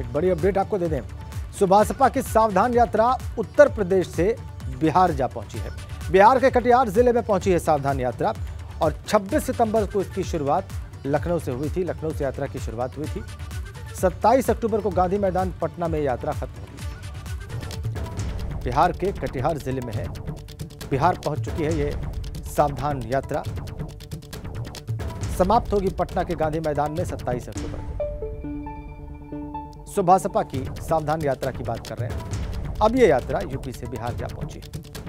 एक बड़ी अपडेट आपको दे दें। सुभासपा की सावधान यात्रा उत्तर प्रदेश से बिहार जा पहुंची है। बिहार के कटिहार जिले में पहुंची है सावधान यात्रा और 26 सितंबर को इसकी शुरुआत लखनऊ से हुई थी। लखनऊ से यात्रा की शुरुआत हुई थी। 27 अक्टूबर को गांधी मैदान पटना में यात्रा खत्म होगी। बिहार के कटिहार जिले में है, बिहार पहुंच चुकी है ये सावधान यात्रा। समाप्त होगी पटना के गांधी मैदान में 27 अक्टूबर को। सुभासपा की सावधान यात्रा की बात कर रहे हैं। अब ये यात्रा यूपी से बिहार जा पहुंची।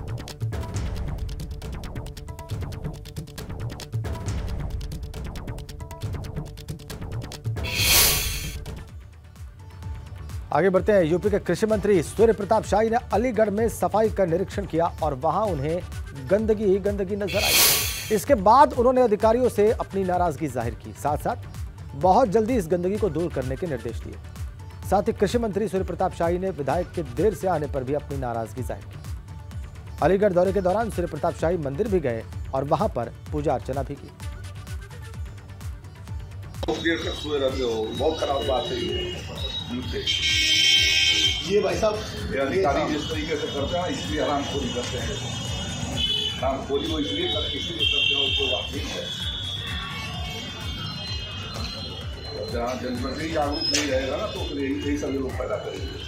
आगे बढ़ते हैं। यूपी के कृषि मंत्री सूर्य प्रताप शाही ने अलीगढ़ में सफाई का निरीक्षण किया और वहां उन्हें गंदगी ही गंदगी नजर आई। इसके बाद उन्होंने अधिकारियों से अपनी नाराजगी जाहिर की। साथ साथ बहुत जल्दी इस गंदगी को दूर करने के निर्देश दिए। साथ ही कृषि मंत्री सूर्य प्रताप शाही ने विधायक के देर से आने पर भी अपनी नाराजगी जाहिर की। अलीगढ़ दौरे के दौरान सूर्य प्रताप शाही मंदिर भी गए और वहां पर पूजा अर्चना भी की। देर तक सोए रहते हो, बहुत खराब बात है ये भाई साहब। अधिकारी जिस तरीके से करते हैं इसलिए हरामखोरी करते हैं। हरामखोरी वो इसलिए करते हैं उसको बात नहीं है। जहाँ जनप्रतिनिधि जागरूक नहीं रहेगा ना तो यही सब लोग पैदा करेंगे।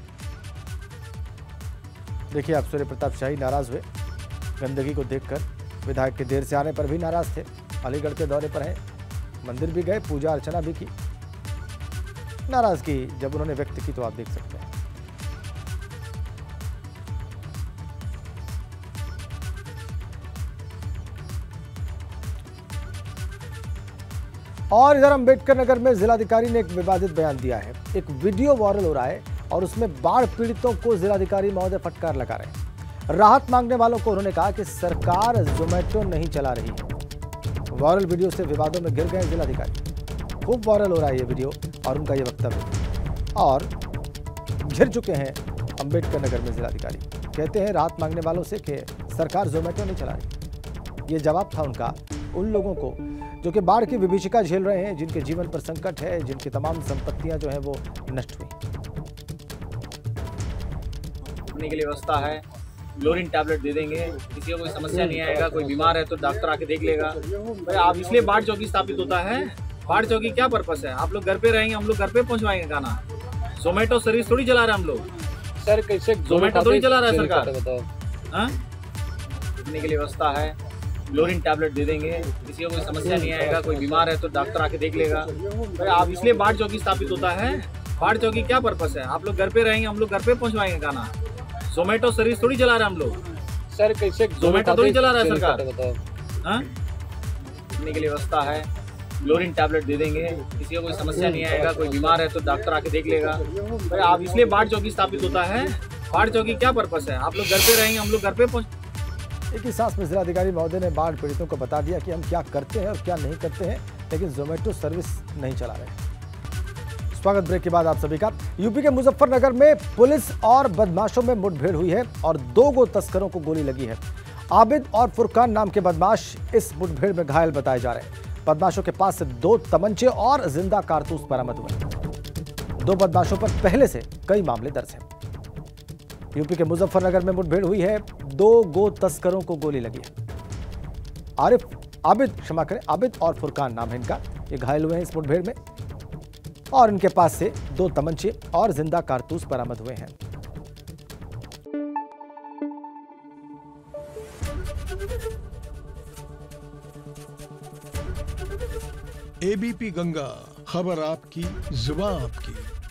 देखिए आप सूर्य प्रताप शाही नाराज हुए गंदगी को देखकर। विधायक के देर से आने पर भी नाराज थे। अलीगढ़ के दौरे पर है, मंदिर भी गए, पूजा अर्चना भी की। नाराजगी जब उन्होंने व्यक्त की तो आप देख सकते हैं। और इधर अंबेडकर नगर में जिलाधिकारी ने एक विवादित बयान दिया है। एक वीडियो वायरल हो रहा है और उसमें बाढ़ पीड़ितों को जिलाधिकारी महोदय फटकार लगा रहे हैं। राहत मांगने वालों को उन्होंने कहा कि सरकार जोमेटो नहीं चला रही है। वायरल वीडियो से विवादों में गिर गए जिलाधिकारी। खूब वायरल हो रहा है ये वीडियो और उनका ये वक्तव्य। और घिर चुके हैं अंबेडकर नगर में जिलाधिकारी। कहते हैं राहत मांगने वालों से कि सरकार जोमेटो नहीं चला रही। ये जवाब था उनका उन लोगों को जो कि बाढ़ की विभीषिका झेल रहे हैं, जिनके जीवन पर संकट है, जिनकी तमाम संपत्तियां जो है वो नष्ट हुई। के लिए व्यवस्था है, क्लोरीन टैबलेट दे देंगे, किसी को कोई समस्या नहीं आएगा। कोई बीमार है तो डॉक्टर आके देख लेगा। भाई आप इसलिए बाढ़ चौकी स्थापित होता है। बाढ़ चौकी क्या पर्पस है? आप लोग घर पे रहेंगे, हम लोग घर पे पहुंचवाएंगे खाना। जोमेटो सर्विस थोड़ी चला रहे हैं हम लोग। सर कैसे जोमेटो थोड़ी चला रहा है सरकार। हाँ, के लिए व्यवस्था है, क्लोरीन टैबलेट दे देंगे, किसी को कोई समस्या नहीं आएगा। कोई बीमार है तो डॉक्टर आके देख लेगा। भाई आप इसलिए बाढ़ चौकी स्थापित होता है। बाढ़ चौकी क्या पर्पस है? आप लोग घर पे रहेंगे, हम लोग घर पे पहुंचवाएंगे खाना। जोमेटो सर्विस थोड़ी चला रहे हैं हम लोग। सर कैसे जोमेटो थोड़ी चला रहा है सरकार। हाँ, के लिए व्यवस्था है, क्लोरीन टैबलेट दे देंगे, किसी को कोई समस्या नहीं आएगा। कोई बीमार है तो डॉक्टर आके देख लेगा। भाई आप इसलिए बाढ़ चौकी स्थापित होता है। बाढ़ चौकी क्या पर्पस है? आप लोग घर पे रहेंगे, हम लोग घर पे पहुंच। एक ही सांस में जिलाधिकारी महोदय ने बाढ़ पीड़ितों को बता दिया कि हम क्या करते हैं और क्या नहीं करते हैं, लेकिन जोमेटो सर्विस नहीं चला रहे। स्वागत ब्रेक के बाद आप सभी का। यूपी के मुजफ्फरनगर में पुलिस और बदमाशों में मुठभेड़ हुई है और 2 गो तस्करों को गोली लगी है। आबिद और फुरकान नाम के बदमाश इस मुठभेड़ में घायल बताए जा रहे हैं। बदमाशों के पास से 2 तमंचे और जिंदा कारतूस बरामद हुए। 2 बदमाशों पर पहले से कई मामले दर्ज हैं। यूपी के मुजफ्फरनगर में मुठभेड़ हुई है, 2 गो तस्करों को गोली लगी है। आबिद और फुरकान नाम है इनका। ये घायल हुए हैं इस मुठभेड़ में और इनके पास से 2 तमंचे और जिंदा कारतूस बरामद हुए हैं। एबीपी गंगा, खबर आपकी, जुबान आपकी।